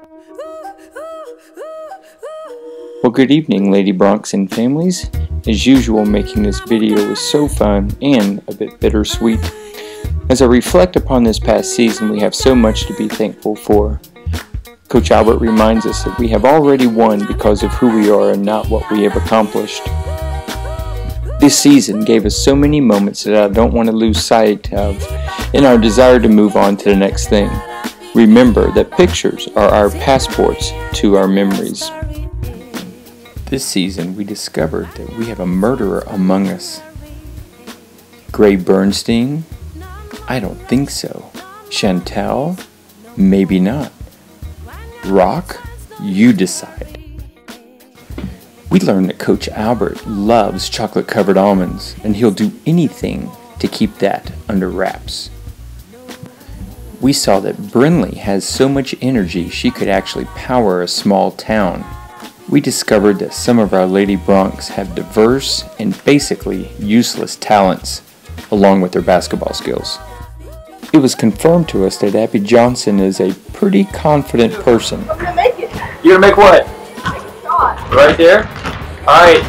Well, good evening, Lady Broncs and families. As usual, making this video is so fun and a bit bittersweet. As I reflect upon this past season, we have so much to be thankful for. Coach Albert reminds us that we have already won because of who we are and not what we have accomplished. This season gave us so many moments that I don't want to lose sight of in our desire to move on to the next thing. Remember that pictures are our passports to our memories. This season, we discovered that we have a murderer among us. Gray Bernstein? I don't think so. Chantel? Maybe not. Rock? You decide. We learned that Coach Albert loves chocolate-covered almonds, and he'll do anything to keep that under wraps. We saw that Brinley has so much energy she could actually power a small town. We discovered that some of our Lady Broncs have diverse and basically useless talents, along with their basketball skills. It was confirmed to us that Abby Johnson is a pretty confident person. I'm gonna make it. You're gonna make what? Shot. Right there? Alright.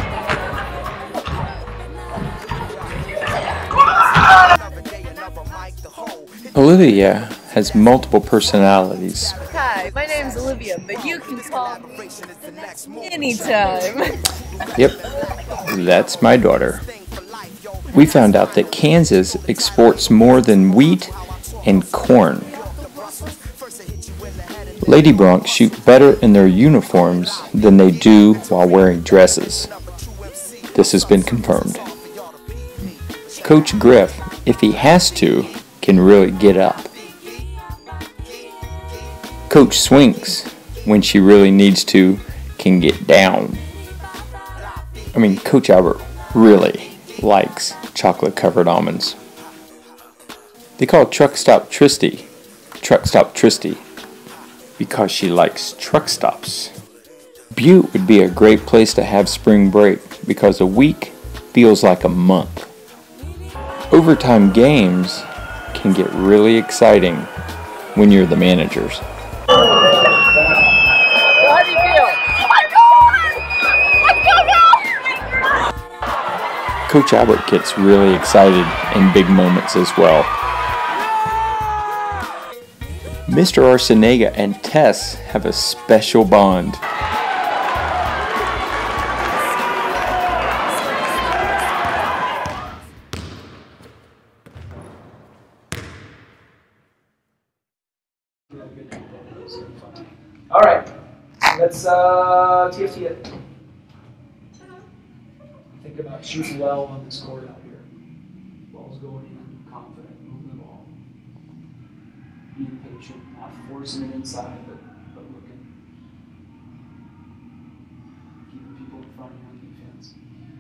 Olivia has multiple personalities. Hi, my name's Olivia, but you can call me anytime. Yep, that's my daughter. We found out that Kansas exports more than wheat and corn. Lady Broncs shoot better in their uniforms than they do while wearing dresses. This has been confirmed. Coach Griff, if he has to, can really get up. Coach Swinks, when she really needs to, can get down. I mean, Coach Albert really likes chocolate-covered almonds. They call Truck Stop Tristy because she likes truck stops. Butte would be a great place to have spring break because a week feels like a month. Overtime games can get really exciting when you're the managers. How do you feel? Coach Albert gets really excited in big moments as well. Mr. Arcenega and Tess have a special bond. All right, let's TFT it. Think about shooting well on this court out here. Ball's going in, confident, moving the ball. Being patient, not forcing it inside, but looking. Keeping people in front of you on defense.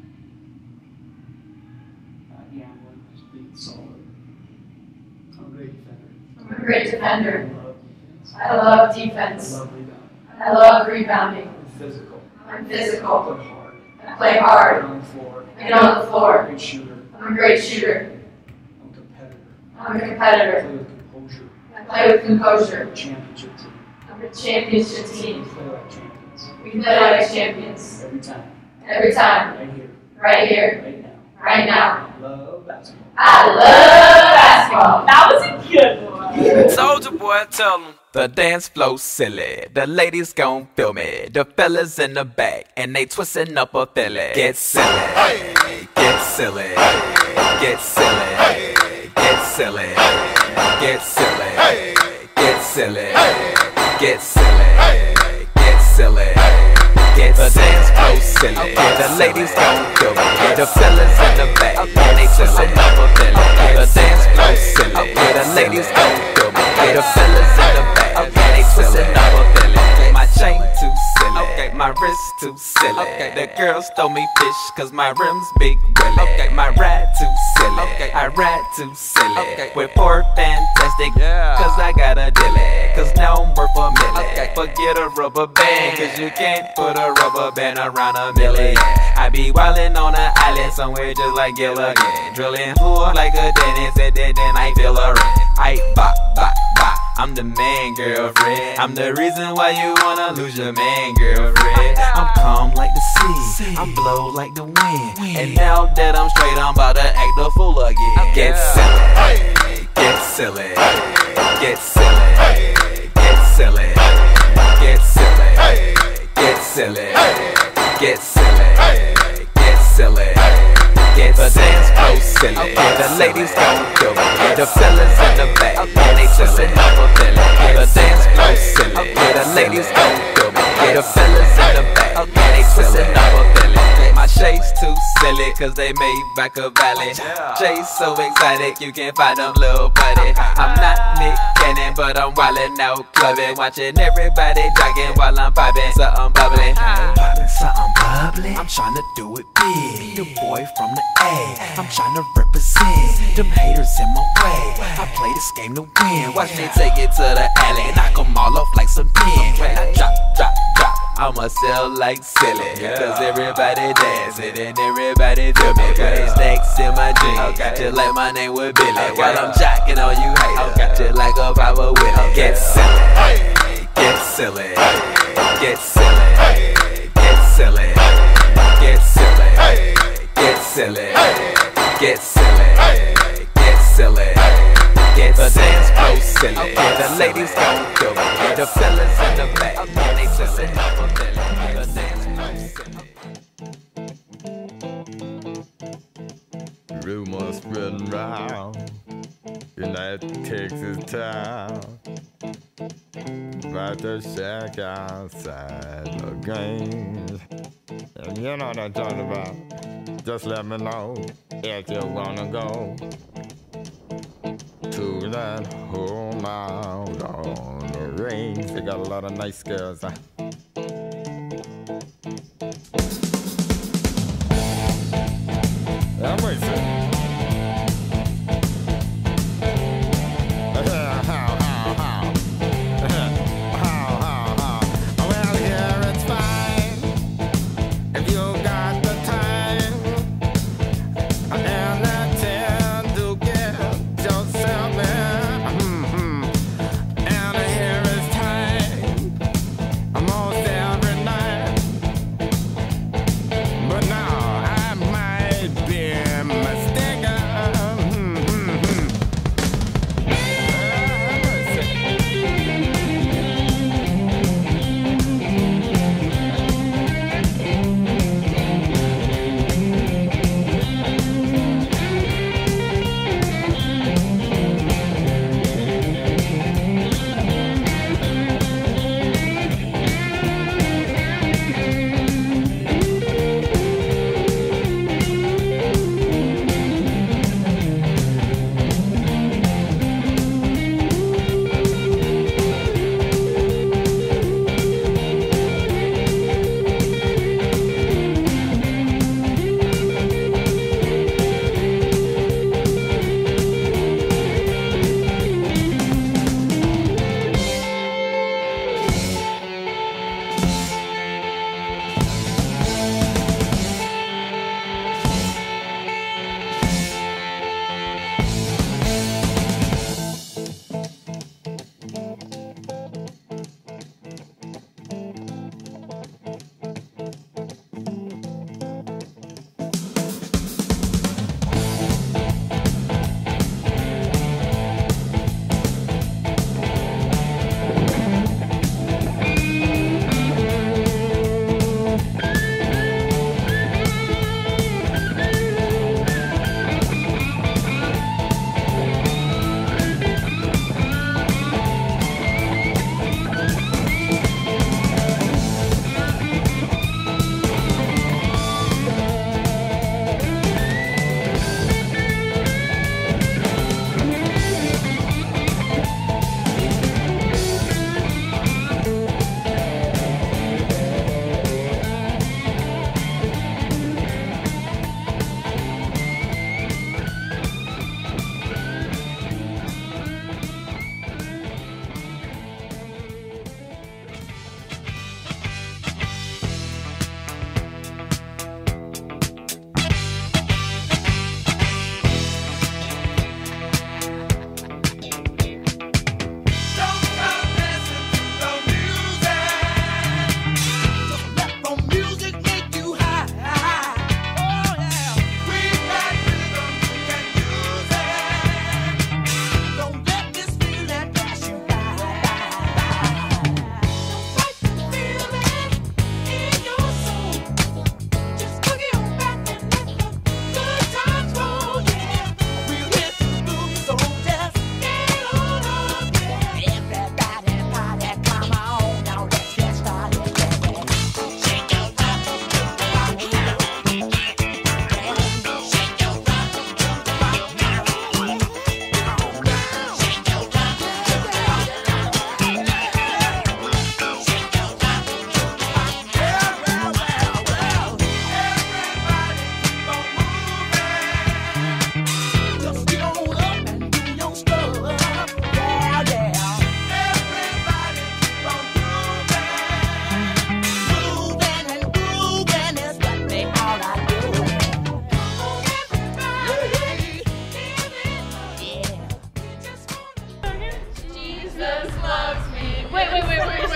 Not gambling, just being solid. I'm a great defender. I'm a great defender. I love defense. I love defense. I love rebounding. I love rebounding. I'm physical. I'm physical. I play hard. I play hard. I get on the floor. I get on the floor. I'm a great shooter. I'm a great shooter. I'm a competitor. I'm a I competitor. play with composure. I play with composure. I'm a championship team. I'm a championship We team. play like champions. We play like champions. Every time. Every time. Right here. Right here. Right now. Right now. I love basketball. I love basketball. That was a good one. Soldier boy, tell 'em the dance flow silly. The ladies gon' feel me. The fellas in the back and they twisting up a Philly. Get silly, get silly, get silly, get silly, get silly, get silly, get silly, get silly. Get the dance flow silly. The ladies gon' feel me. The fellas in the back and they twisting up a Philly. The dance flow silly. The ladies gon' feel me. The fellas in the back and they twisting up a Philly. My chain too silly. My wrist too silly. The girls throw me fish cause my rims big willy. My ride too silly. I ride too silly. With poor fantastic cause I got a dilly. Cause now I'm worth a milli. Forget a rubber band cause you can't put a rubber band around a million. I be wildin' on an island somewhere just like Gilligan. Drilling pool like a dentist and then I feel a ring. I bop, bop, bop. I'm I'm the man, girlfriend. I'm the reason why you wanna lose your man, girlfriend. I'm calm like the sea, I'm blow like the wind. And now that I'm straight, I'm about to act a fool again. Get silly, get silly, get silly, get silly, get silly, get silly, get silly, get silly. Get the dance floor silly. The ladies gon' feel me. The fellas in the back, and they twistin' up a feeling. The dance floor silly. The ladies gon' feel me. The fellas in the back, and they twistin' up a feeling. My shades too silly, cause they made back a valley. Jay's so excited, you can't find them little buddy. I'm not Nick Cannon, but I'm wildin' out clubbing, watching everybody jogging while I'm popping something bubbly. Popping something bubbly. I'm tryna do it big. The boy from the A. I'm tryna represent. Them haters in my way. I play this game to win. Watch me take it to the alley, knock them all off like some pins. When I drop, drop, drop, I'ma sell like silly. Cause everybody dancing and everybody do me. Putting stacks in my jeans, just like my name was Billy. While I'm jocking on you haters, just like a Papa Willie. Get silly, get silly, get silly, get silly, get silly, get silly, get silly, get silly. Get the dance floor silly. The ladies gon' feel me. The fellas in the back, and they twistin' up a feeling. The dance floor silly. Rumors spreading round in that Texas town about the shack outside the games. And you know what I'm talking about. Just let me know if you wanna go to that home out on the range. They got a lot of nice girls. I'm waiting. Well, here it's fine if you got the time and the time to get yourself in. And here it's time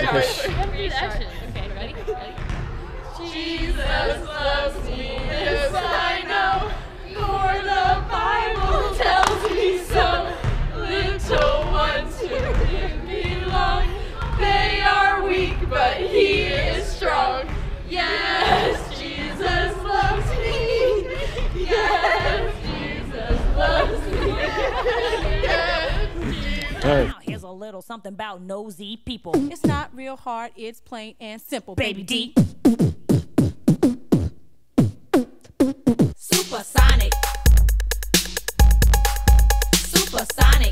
Repeat action. Okay, ready? Jesus loves me, yes I know, for the Bible tells me so. Little ones to him belong. They are weak, but he is strong. Yes, Jesus loves me. Yes, Jesus loves me. Yes, Jesus. Now here's a little something about nosy people. It's not real hard, it's plain and simple, Baby D. Supersonic. Supersonic.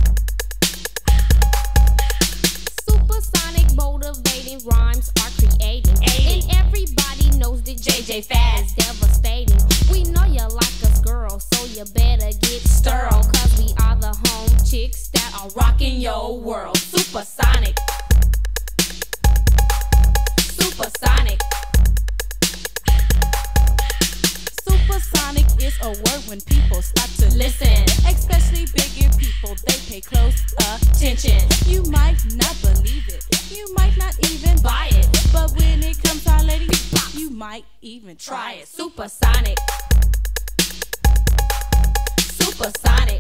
Supersonic motivating rhymes are creating. And everybody knows that JJ Fad is devastating. We know you like us, girl, so you better get sterile. Cause we are the home chicks that are rocking your world. Supersonic. Supersonic. Supersonic is a word when people stop to listen. Especially bigger people, they pay close attention. You might not believe it, you might not even buy it, but when it comes to our lady, you might even try it. Supersonic. Supersonic.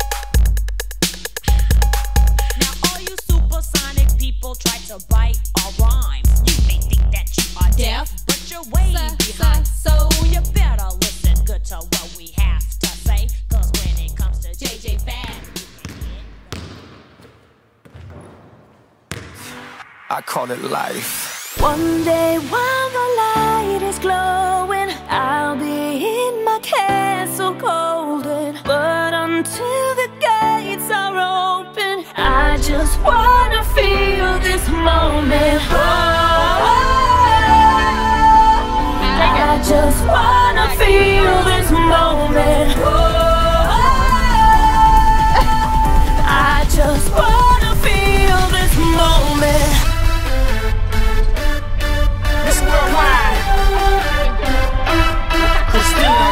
Now all you supersonic people try to bite our rhymes. You may think that you are deaf, but you're way behind. So you better listen good to what we have to say. Cause when it comes to JJ Fad, I call it life. One day while the light is glowing, I'll be in my castle golden. But until the gates are open, I just wanna feel this moment. I just wanna feel this moment. I just wanna feel this moment. It's worldwide. Christina,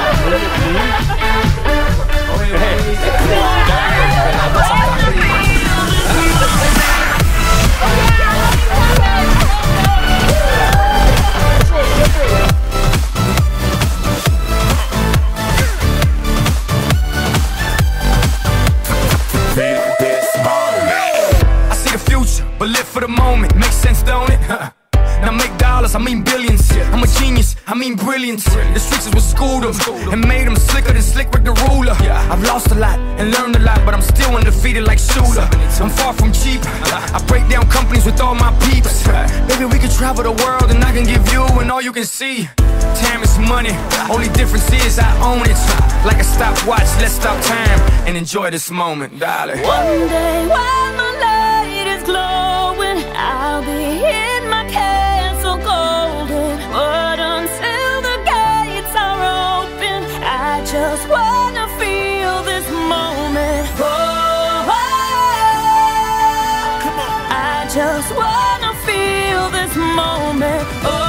I see the future, but live for the moment. Makes sense, don't it? Now make dollars, I mean billions. I'm a genius, I mean brilliance. The streets is what schooled them and made them slicker than Slick Rick the ruler. I've lost a lot and learned a lot, but I'm still undefeated like Shooter. I'm far from cheap. I break down companies with all my peeps. Baby, we can travel the world and I can give you and all you can see. Time is money, only difference is I own it. Like a stopwatch, let's stop time and enjoy this moment, darling. One day while my light is glowing, I'll be in my castle golden. But until the gates are open, I just wanna feel this moment. I just wanna feel this moment.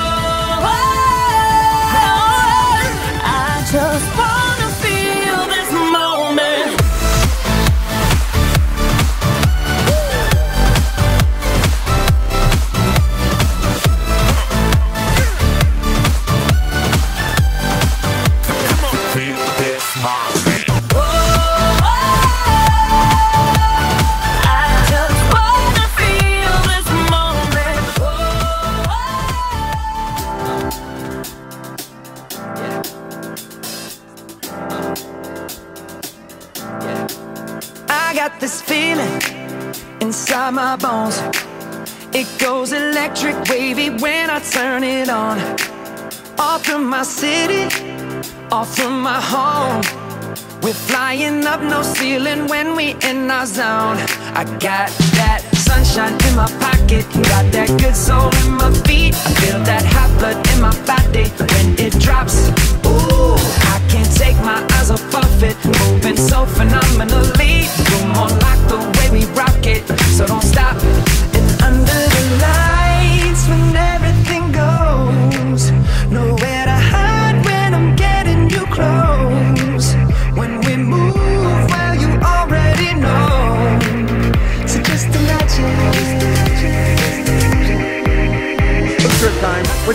I just wanna feel this moment. I got this feeling inside my bones. It goes electric wavy when I turn it on. Off from my city, off from my home. We're flying up, no ceiling when we in our zone. I got that sunshine in my pocket, got that good soul in my feet. I feel that hot blood in my body when it drops. Ooh, I can't take my eyes off of it, moving so phenomenally. You're more like the way we rock it, so don't stop. And under the lights when everything goes, nowhere to hide when I'm getting you close. When we move, well, you already know. So just imagine.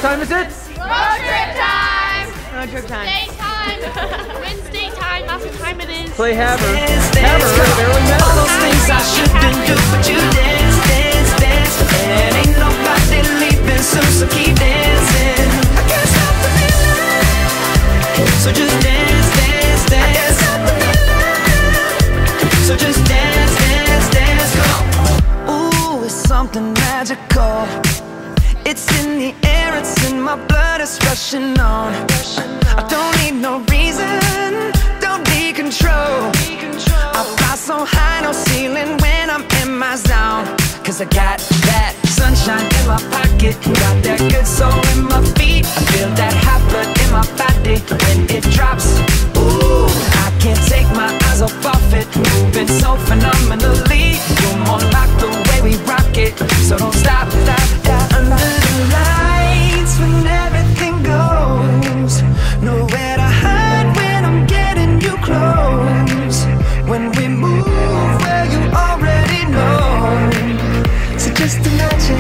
time is it? Road trip time! Road trip time. Daytime! Wednesday time, that's what time it is. Play Hammer. Hammer, barely matters. All those things I shouldn't do, but you dance, dance, dance. And ain't nobody leaving soon, so keep dancing. I can't stop the feeling, so just dance, dance, dance. I can't stop the feeling, so just dance, dance, dance. Come on. Ooh, it's something magical. It's in the air, it's in my blood, it's rushing on. I don't need no reason, don't need control. I fly so high, no ceiling when I'm in my zone. Cause I got that sunshine in my pocket, got that good soul in my feet. I feel that hot blood in my body when it drops. Ooh, I can't take my eyes off of it, moving so phenomenally. You're more like the way we rock it, so don't stop, stop, stop. Under the lights when everything goes, nowhere to hide when I'm getting you close. When we move where you already know, so just imagine.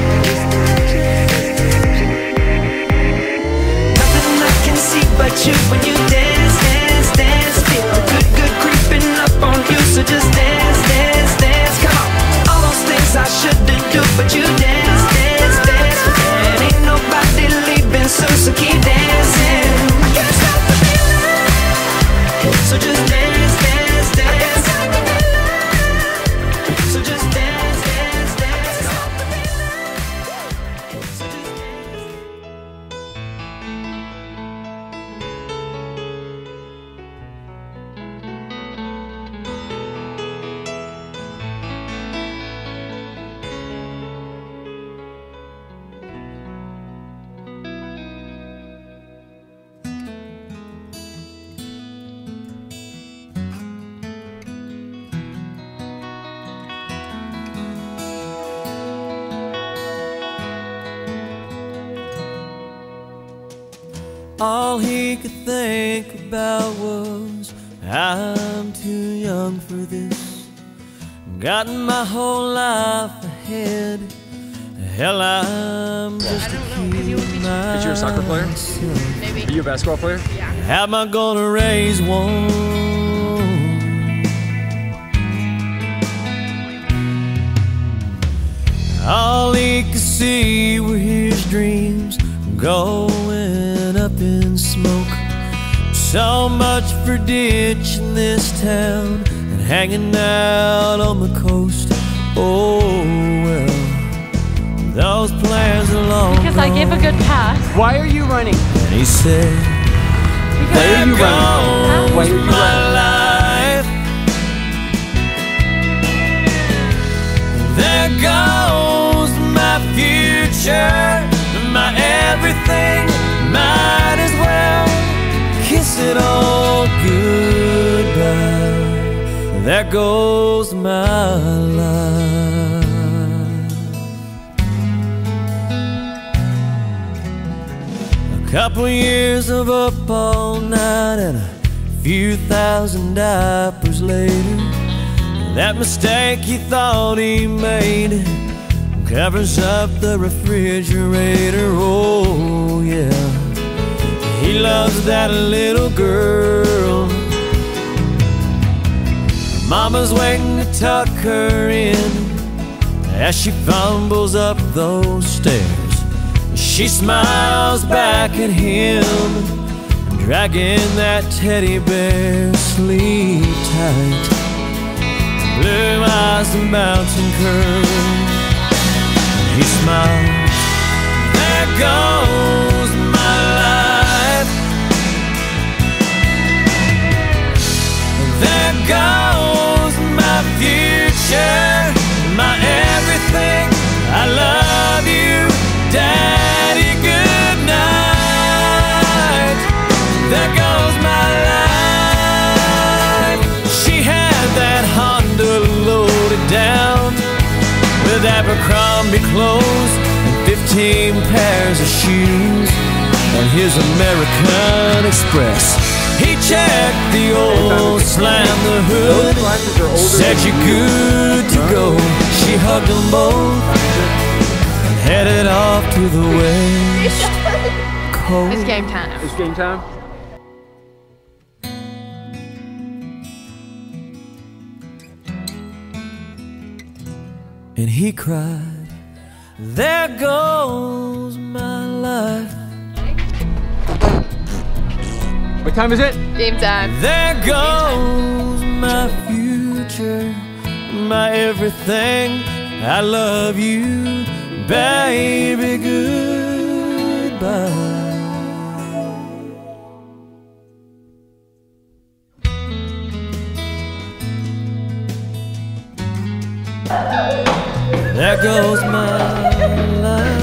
Nothing I can see but you when you dance, dance, dance. Feel the good, good creeping up on you, so just dance, dance, dance. Come on, all those things I shouldn't do, but you dance, dance, dance. And ain't nobody leaving soon, so keep dancing. I can't stop the feeling, so just dance, dance, dance. So just dance, dance, dance. All he could think about was, I'm too young for this. Got my whole life ahead. Hell, I'm just a kid. Is you a soccer player? Maybe. Are you a basketball player? Yeah. How am I gonna raise one? All he could see were his dreams going up in smoke. So much for ditching this town and hanging out on the coast. Oh well, those plans are long Because I gave a good pass. Why are you running? And he said, Why are you running? Why are you running? life. There goes my future, my everything. Might as well kiss it all goodbye. There goes my life. A couple years of up all night and a few thousand diapers later, that mistake he thought he made covers up the refrigerator. Oh yeah, he loves that little girl. Mama's waiting to tuck her in as she fumbles up those stairs. She smiles back at him, dragging that teddy bear. Sleep tight, blue eyes and bouncing curls. He smiles, there goes my life. There goes my future, my everything. I love you, Daddy, good night. There goes my life. She had that Honda loaded down with Abercrombie clothes and 15 pairs of shoes on his American Express. He checked the oil, slammed the hood, said you're good to go. She hugged them both and headed off to the west. cold. It's game time. It's game time. And he cried, there goes my life. What time is it? Game time. There goes my future, my everything. I love you, baby, goodbye. There goes my life.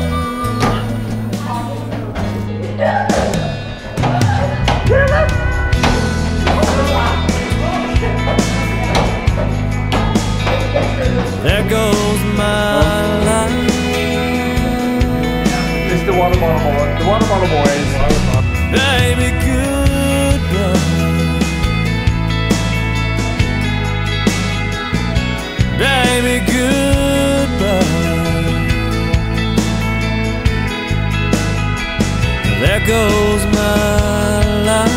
There goes my life. It's the Watermelon Boys. The Watermelon Boys. Baby, goodbye. Baby, goodbye. There goes my life.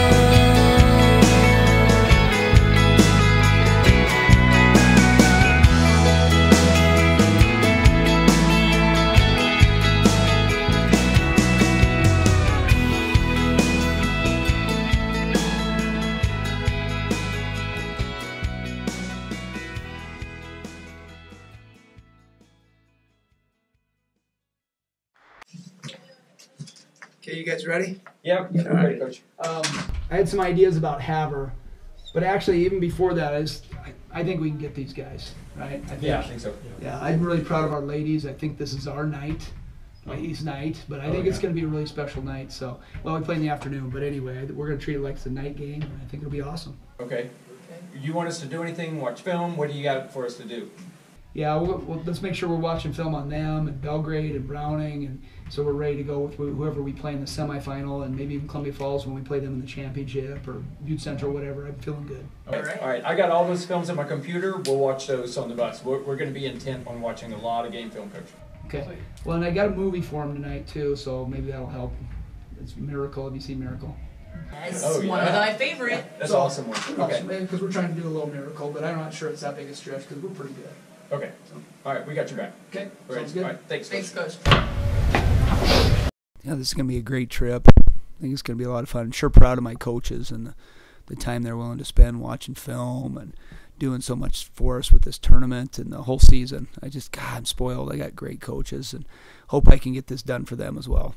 Okay, you guys ready? Yep. All right. Coach. I had some ideas about Haver, but actually, even before that, I think we can get these guys, right? I think so. Yeah, I'm really proud of our ladies. I think this is our night, ladies' night, but I think it's going to be a really special night. So, well, we play in the afternoon, but anyway, we're going to treat it like it's a night game, and I think it'll be awesome. Okay. You want us to do anything? Watch film? What do you got for us to do? Yeah, let's make sure we're watching film on them and Belgrade and Browning, and so we're ready to go with whoever we play in the semifinal, and maybe even Columbia Falls when we play them in the championship, or Butte Central, whatever. I'm feeling good. Okay. All right. I got all those films on my computer. We'll watch those on the bus. We're going to be intent on watching a lot of game film, Coach. Okay. Well, and I got a movie for them tonight too, so maybe that'll help. It's Miracle. Have you seen Miracle? That's one of my favorite. That's an awesome one. Okay. Because we're trying to do a little Miracle, but I'm not sure it's that big a stretch because we're pretty good. Okay. All right. We got your back. Okay. All right. Sounds good. All right. Thanks, Coach. Yeah, this is going to be a great trip. I think it's going to be a lot of fun. I'm sure proud of my coaches and the time they're willing to spend watching film and doing so much for us with this tournament and the whole season. God, I'm spoiled. I got great coaches and hope I can get this done for them as well.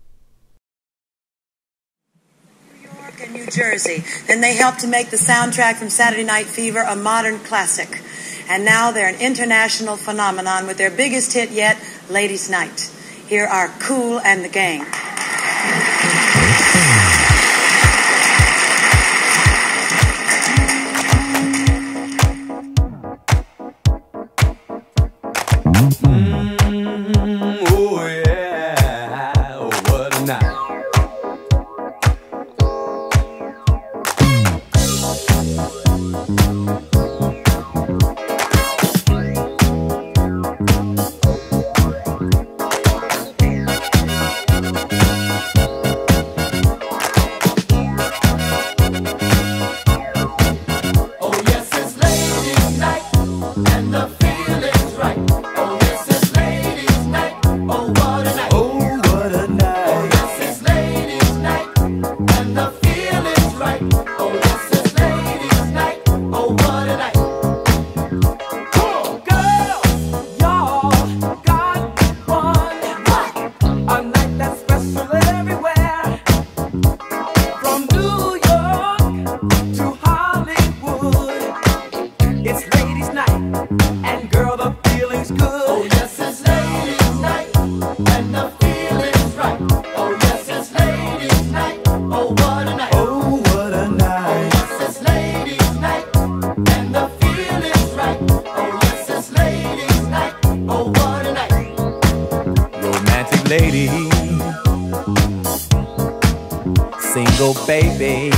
In New Jersey. Then they helped to make the soundtrack from Saturday Night Fever a modern classic. And now they're an international phenomenon with their biggest hit yet, Ladies' Night. Here are Kool and the Gang. Oh yeah, oh, what a night. Lady, single baby,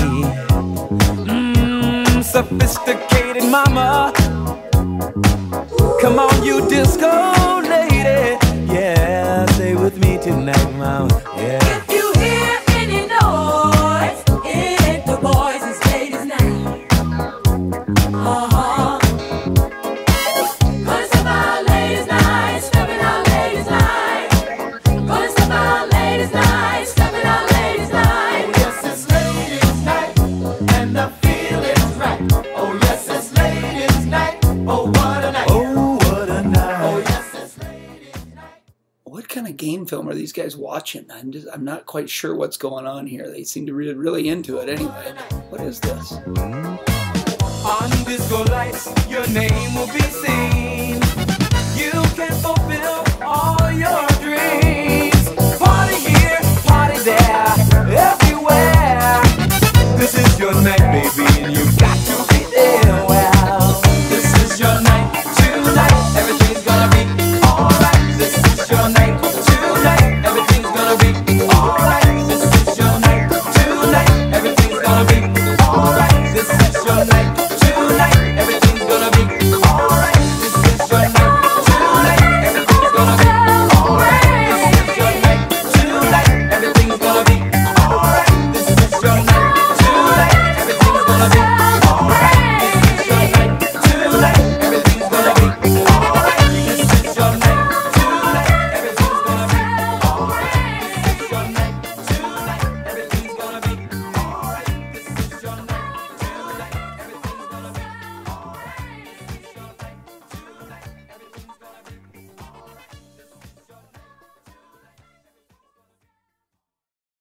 sophisticated mama. Come on, you disco lady, yeah, stay with me tonight, mama, yeah. game film are these guys watching? I'm not quite sure what's going on here. They seem to be really into it anyway. What is this? On disco lights, your name will be seen.